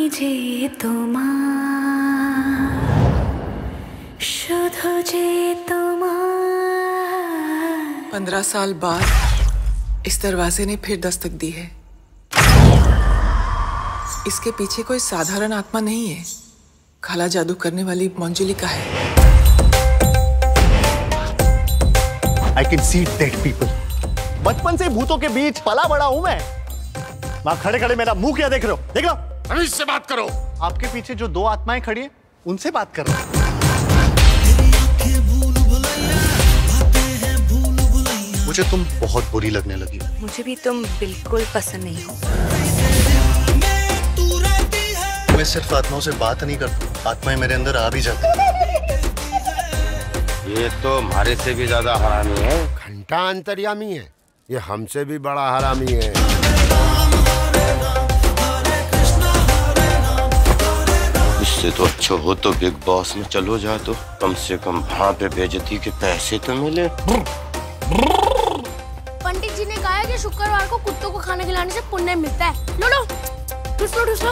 যে তোমার শুধু যে তোমার 15 साल बाद इस दरवाजे ने फिर दस्तक दी है। इसके पीछे कोई साधारण आत्मा नहीं है, काला जादू करने वाली मंजुलिका है। I can see dead people. बचपन से भूतों के बीच पला बड़ा हूं मैं। वहां खड़े खड़े मेरा मुंह क्या देख रहे हो? देख लो। अभी से बात करो। आपके पीछे जो 2 आत्माएं खड़ी हैं, उनसे बात कर रहा हूं। मुझे तुम बहुत बुरी लगने लगी। मुझे भी तुम बिल्कुल पसंद नहीं हो। मैं सिर्फ आत्माओं से बात नहीं करता, आत्माएं मेरे अंदर आ भी जाती। ये तो हमारे से भी ज्यादा हरामी है। घंटा अंतर्यामी है, ये हमसे भी बड़ा हरामी है। इससे तो अच्छा हो तो बिग बॉस में चलो जा, तो कम से कम वहाँ पे बेइज्जती के पैसे तो मिले। पंडित जी ने कहा है कि शुक्रवार को कुत्तों को खाना खिलाने से पुण्य मिलता है। लो लो, ठूस लो, ठूस लो।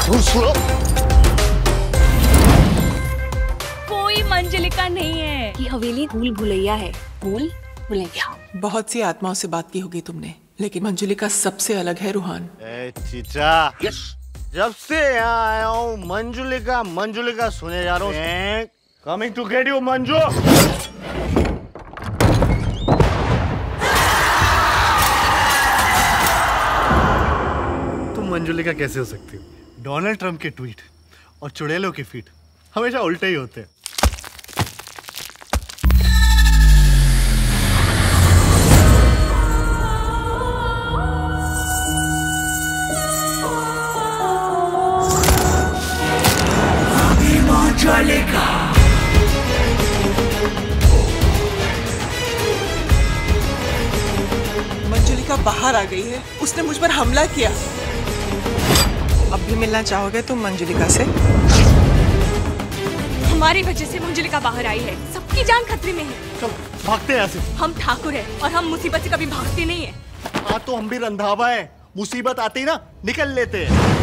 कोई मंजुलिका नहीं है, ये हवेली भूल भुलैया है। भूल भुलैया। बहुत सी आत्माओं से बात की होगी तुमने, लेकिन मंजुलिका सबसे अलग है रूहान। चीचा, यस। जब से यहाँ आया हूँ मंजुलिका मंजुलिका सुने जा रहा हूँ। Coming to get you Manju. तुम मंजुलिका कैसे हो सकती हो? डोनाल्ड ट्रंप के ट्वीट और चुड़ैलों के फीट हमेशा उल्टे ही होते हैं। मंजुलिका बाहर आ गई है, उसने मुझ पर हमला किया। अब भी मिलना चाहोगे तुम मंजुलिका से? हमारी वजह से मंजुलिका बाहर आई है, सबकी जान खतरे में है। चल भागते हैं यहाँ से। हम ठाकुर हैं और हम मुसीबत से कभी भागते नहीं है। हाँ तो हम भी रंधावा है, मुसीबत आती ना निकल लेते हैं।